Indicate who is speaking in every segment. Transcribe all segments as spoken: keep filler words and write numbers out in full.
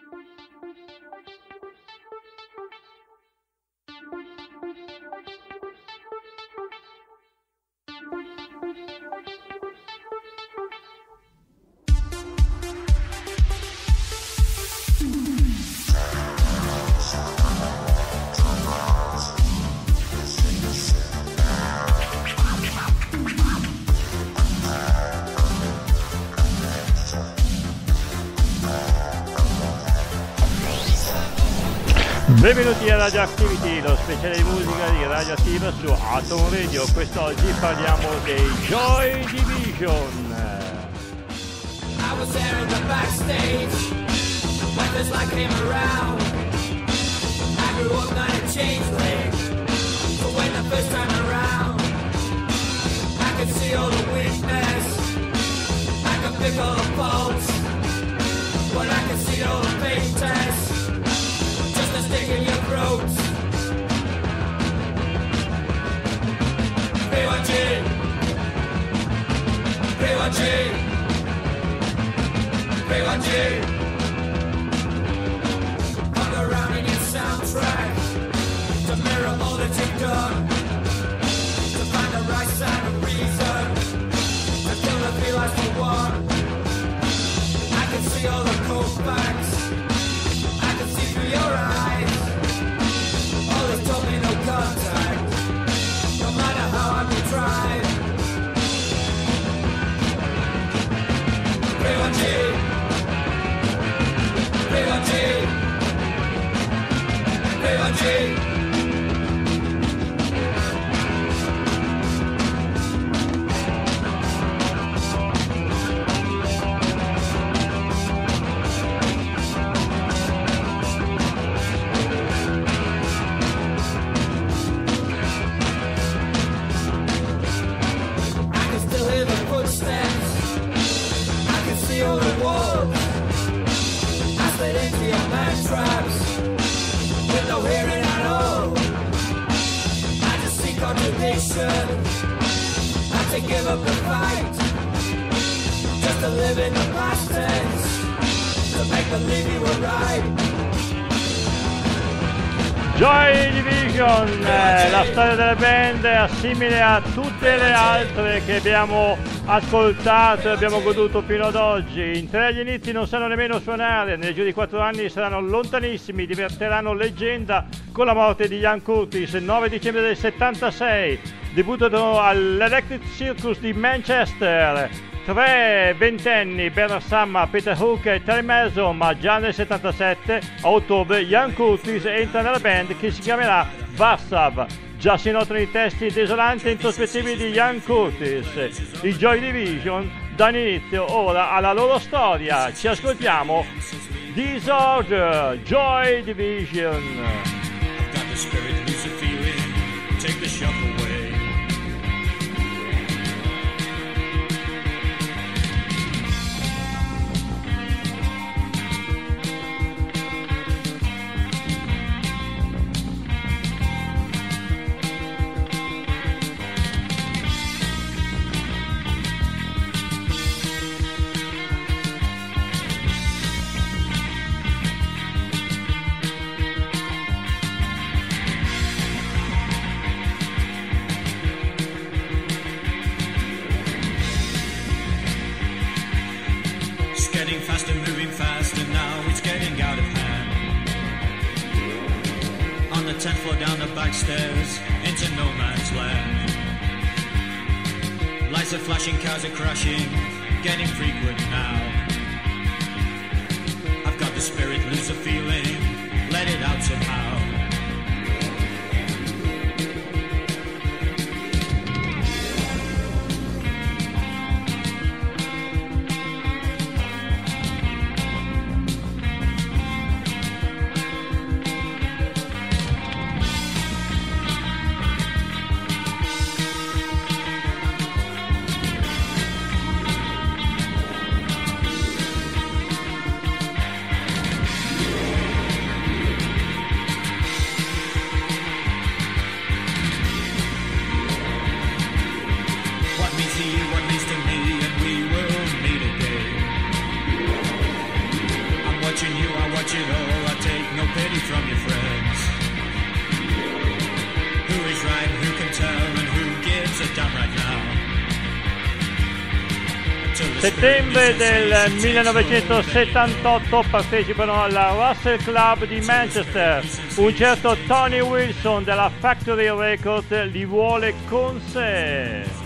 Speaker 1: Benvenuti a Radio Activity, lo speciale di musica di Radio Attiva su Atom Radio. Quest'oggi parliamo dei Joy Division.
Speaker 2: I was there in the backstage when this light came around. I grew up not a changeling, but when the first time around I could see all the weakness, I could pick all the faults, but I could see all the pain tests stick in your throat. B one G B one G B one G Hung around in your soundtrack to mirror all that you've done, to find the right side of reason, until the feel as for one. I can see all the cold facts, I can see through your eyes. All this told me no contact, no matter how hard you try. B one G B one G B one G to give up the fight, just to live in the past tense, to make believe you were right.
Speaker 1: Joy Division, eh, la storia della band è simile a tutte le altre che abbiamo ascoltato e abbiamo goduto fino ad oggi. In tre agli inizi non sanno nemmeno suonare, nel giro di quattro anni saranno lontanissimi, diventeranno leggenda con la morte di Ian Curtis il nove dicembre del settantasei. Debuttano all'Electric Circus di Manchester. Tre ventenni, Bernard Sumner, Peter Hook e Terry Mason, ma già nel settantasette, a ottobre, Ian Curtis entra nella band che si chiamerà Vassav. Già si notano i testi desolanti e introspettivi di Ian Curtis. I Joy Division danno inizio ora alla loro storia. Ci ascoltiamo Disorder, Joy Division.
Speaker 3: I've got the spirit, lose the feeling, take the shock away. Getting faster, moving faster, now it's getting out of hand. On the tenth floor, down the back stairs, into no man's land. Lights are flashing, cars are crashing, getting frequent now. I've got the spirit, lose the feeling, let it out somehow.
Speaker 1: Settembre del millenovecentosettantotto partecipano alla Russell Club di Manchester. Un certo Tony Wilson della Factory Records li vuole con sé.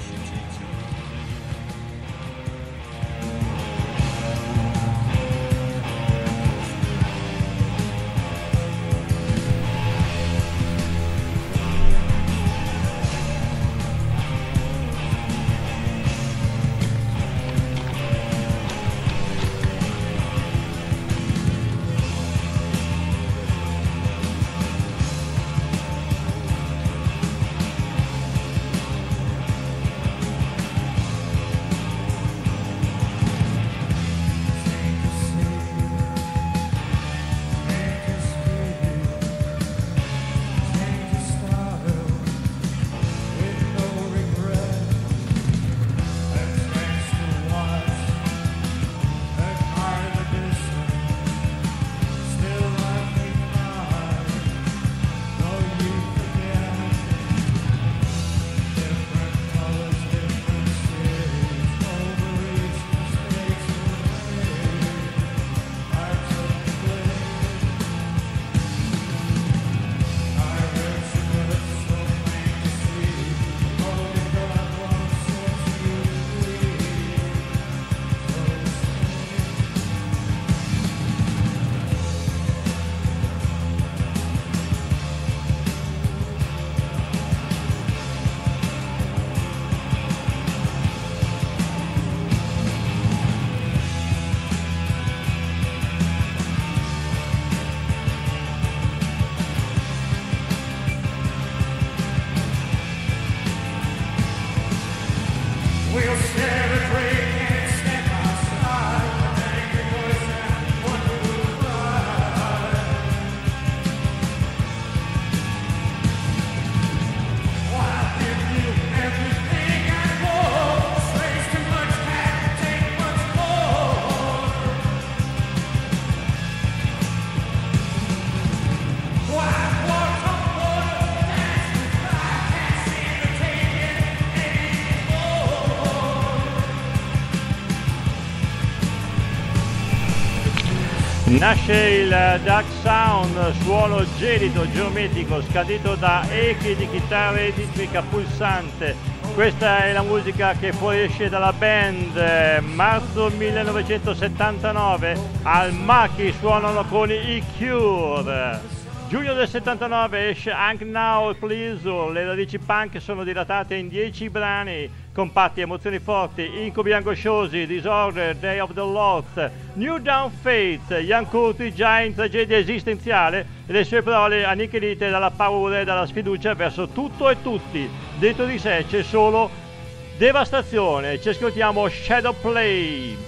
Speaker 1: Nasce il Dark Sound, suono gelido, geometrico, scandito da echi di chitarra elettrica pulsante. Questa è la musica che fuoriesce dalla band. Marzo millenovecentosettantanove al Machi suonano con i Cure. Giugno del settantanove esce Hang Now Pleasure. Le radici punk sono dilatate in dieci brani, compatti, emozioni forti, incubi angosciosi, Disorder, Day of the Lost, New Down Fate, Ian Curtis già in tragedia esistenziale e le sue parole annichilite dalla paura e dalla sfiducia verso tutto e tutti. Dentro di sé c'è solo devastazione. Ci ascoltiamo Shadow Play.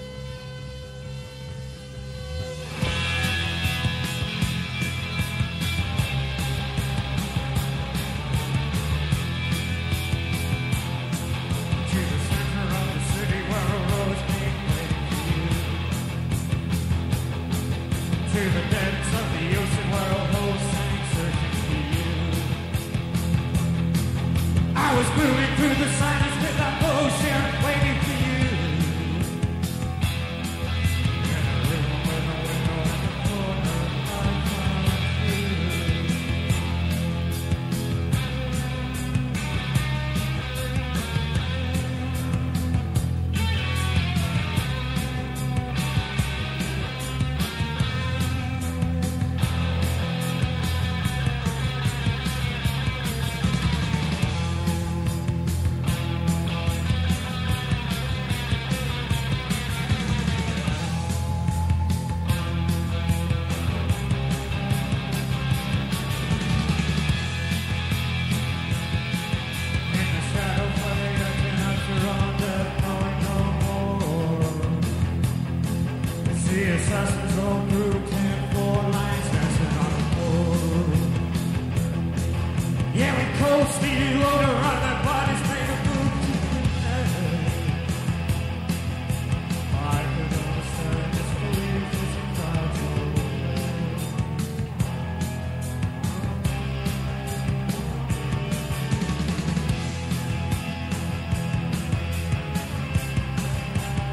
Speaker 4: To the depths of the ocean where all hope sank, searching for you. I was moving through the silence with that potion, waiting for you. In a room with a window in the corner, I found assassins all through ten four lines dancing on the floor. Yeah, we cold steel odor on their bodies made of blue. I could understand disbelief as the crowds rolled away.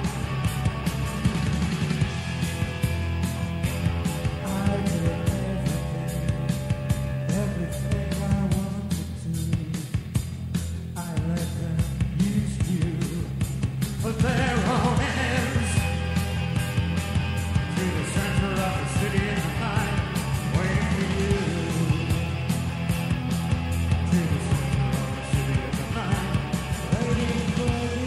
Speaker 4: put their own hands to the center of the city in the night, waiting for you. To the center of the city in the night, waiting for you.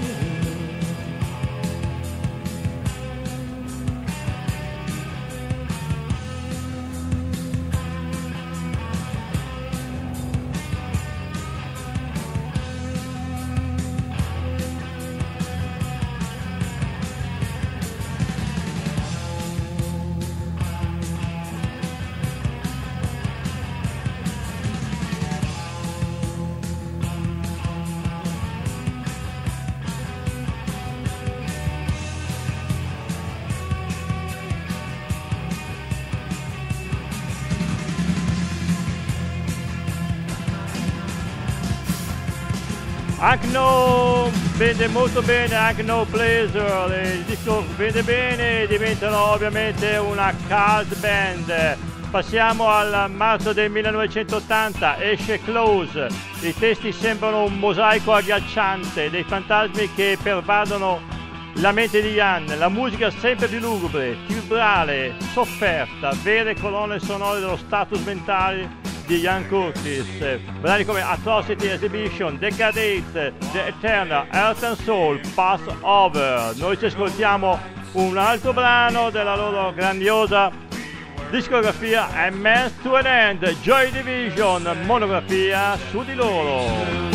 Speaker 1: Agno vende molto bene, Agno Pleasure, il disco vende bene, diventano ovviamente una cult band. Passiamo al marzo del millenovecentottanta, esce Close, i testi sembrano un mosaico agghiacciante, dei fantasmi che pervadono la mente di Ian, la musica sempre più lugubre, fibrale, sofferta, vere colonne sonore dello status mentale di Ian Curtis, brani come Atrocity Exhibition, Decadate, The Eternal, Earth and Soul, Pass Over. Noi ci ascoltiamo un altro brano della loro grandiosa discografia, A Means to an End, Joy Division, monografia su di loro.